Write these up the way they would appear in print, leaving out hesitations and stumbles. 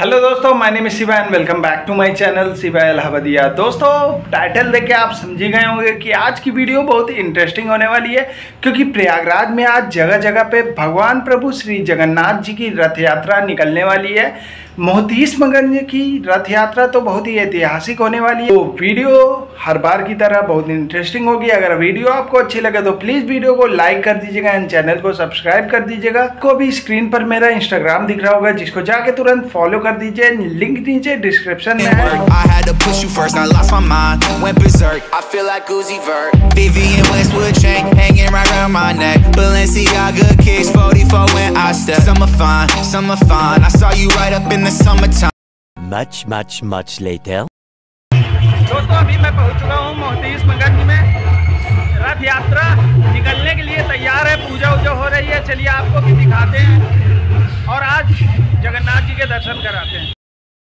Hello दोस्तों, my name is Shiva and welcome back to my channel Shiva Allahabadia. दोस्तों, title देख के आप समझ गए होंगे कि आज की वीडियो बहुत ही इंटरेस्टिंग होने वाली है, क्योंकि प्रयागराज में आज जगह जगह पे भगवान प्रभु श्री जगन्नाथ जी की रथ यात्रा निकलने वाली है। मोहतीसमगंज की रथ यात्रा तो बहुत ही ऐतिहासिक होने वाली है। तो वीडियो हर बार की तरह बहुत इंटरेस्टिंग होगी। अगर वीडियो आपको अच्छी लगे तो प्लीज वीडियो को लाइक कर दीजिएगा एंड चैनल को सब्सक्राइब कर दीजिएगा। आपको भी स्क्रीन पर मेरा इंस्टाग्राम दिख रहा होगा, जिसको जाके तुरंत फॉलो कर दीजिए। लिंक नीचे डिस्क्रिप्शन में है। Much later. दोस्तों, अभी मैं पहुंच चुका हूँ मोहतीसमगंज में। रथ यात्रा निकलने के लिए तैयार है, पूजा वूजा हो रही है। चलिए आपको भी दिखाते हैं और आज जगन्नाथ जी के दर्शन कराते हैं।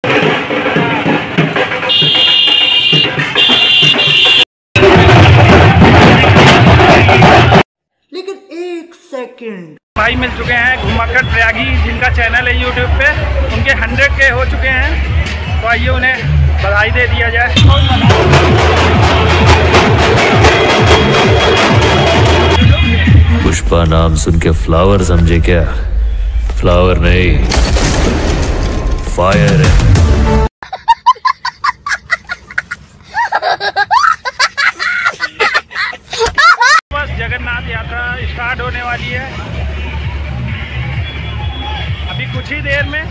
लेकिन एक सेकंड, भाई मिल चुके हैं घुमाकर प्रयागी, जिनका चैनल है यूट्यूब पे। उनके 100K हो चुके हैं, तो आइए उन्हें बधाई दे दिया जाए। पुष्पा नाम सुन के फ्लावर समझे क्या? फ्लावर नहीं, फायर है। बस जगन्नाथ यात्रा स्टार्ट होने वाली है अभी कुछ ही देर में।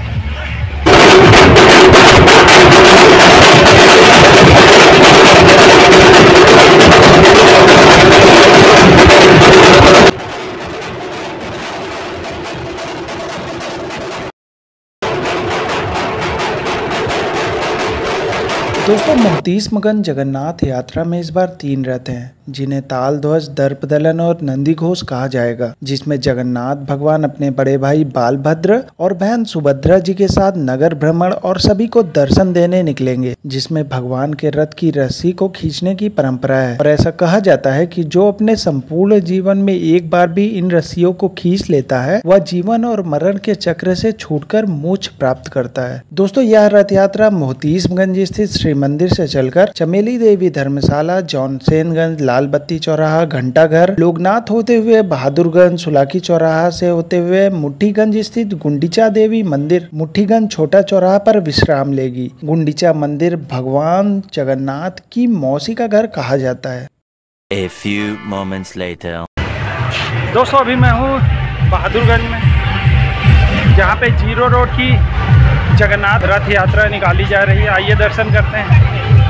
दोस्तों, मोहतीसमगंज जगन्नाथ यात्रा में इस बार 3 रथ हैं, जिन्हें ताल ध्वज, दर्पदलन और नंदी घोष कहा जाएगा। जिसमें जगन्नाथ भगवान अपने बड़े भाई बालभद्र और बहन सुभद्रा जी के साथ नगर भ्रमण और सभी को दर्शन देने निकलेंगे। जिसमें भगवान के रथ की रस्सी को खींचने की परंपरा है और ऐसा कहा जाता है कि जो अपने संपूर्ण जीवन में एक बार भी इन रस्सियों को खींच लेता है, वह जीवन और मरण के चक्र से छूटकर मोक्ष प्राप्त करता है। दोस्तों, यह रथ यात्रा मोहतीसमगंज स्थित श्री मंदिर से चलकर चमेली देवी धर्मशाला, जॉनसेनगंज, लाल बत्ती चौराहा, घंटाघर, लोकनाथ होते हुए बहादुरगंज, सुलाकी चौराहा से होते हुए मुठ्ठीगंज स्थित गुंडीचा देवी मंदिर, मुठ्ठीगंज छोटा चौराहा पर विश्राम लेगी। गुंडीचा मंदिर भगवान जगन्नाथ की मौसी का घर कहा जाता है। A few moments later. दोस्तों, अभी मैं हूँ बहादुरगंज में, जहाँ पे जीरो रोड की जगन्नाथ रथ यात्रा निकाली जा रही है। आइए दर्शन करते हैं।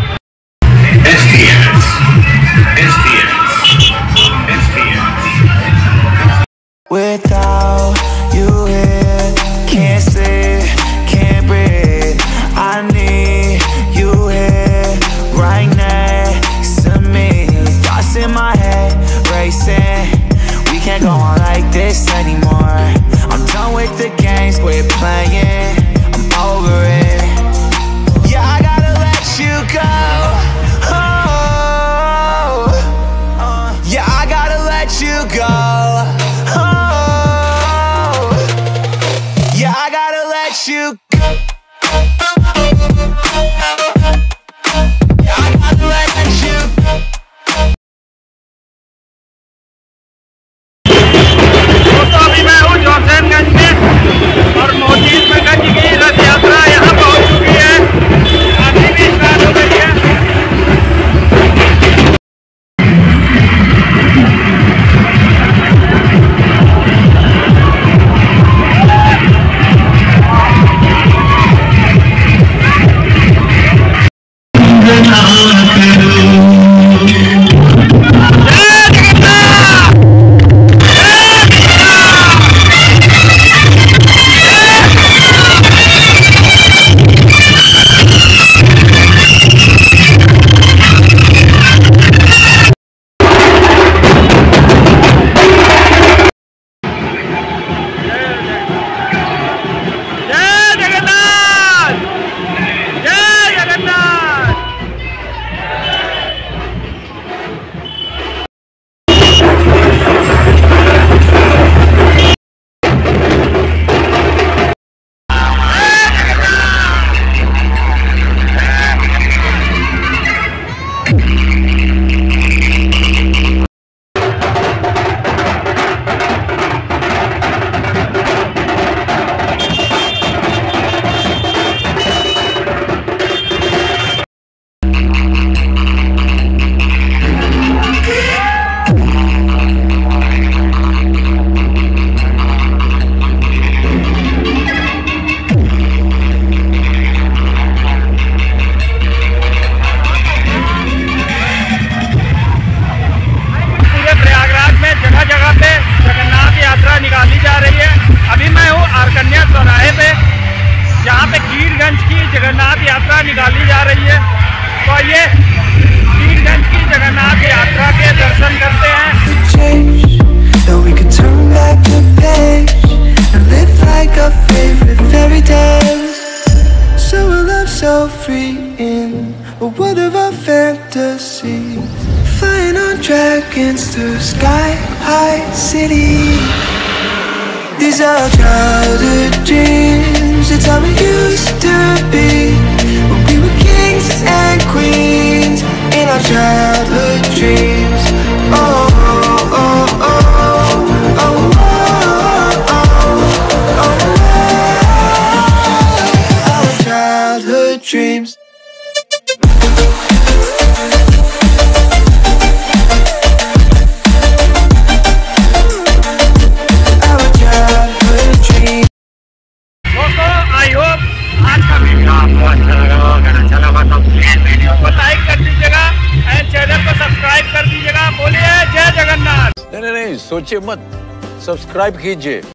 Without you here, can't sleep, can't breathe. I need you here, right next to me. Thoughts in my head, racing. We can't go on like this anymore. I'm done with the games, quit playing. I'm over it. Yeah, I gotta let you go. Oh, yeah, I gotta let you go. You go. I gotta let you go. दोस्तों, अभी मैं हूँ जॉनसेनगंज में और मोहतीसमगंज की रथ यात्रा यहाँ पहुँच चुकी है। अभी भी स्टार्ट हो गई है। high city. These are childhood dreams. It's how it used to be when we were kings and queens in our childhood dreams. Oh, oh, oh, oh, oh, oh, oh, oh, our childhood dreams. I hope आज का video आपको अच्छा लगा होगा। अगर अच्छा लगा तो प्लीज वीडियो को लाइक कर दीजिएगा एंड चैनल को सब्सक्राइब कर दीजिएगा। बोलिए जय जगन्नाथ। नहीं, सोचिए मत, सब्सक्राइब कीजिए।